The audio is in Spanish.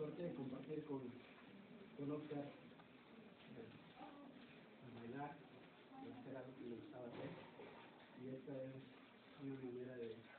suerte de compartir con Oscar, a bailar, a hacer algo que le gustaba hacer, y esta es una manera de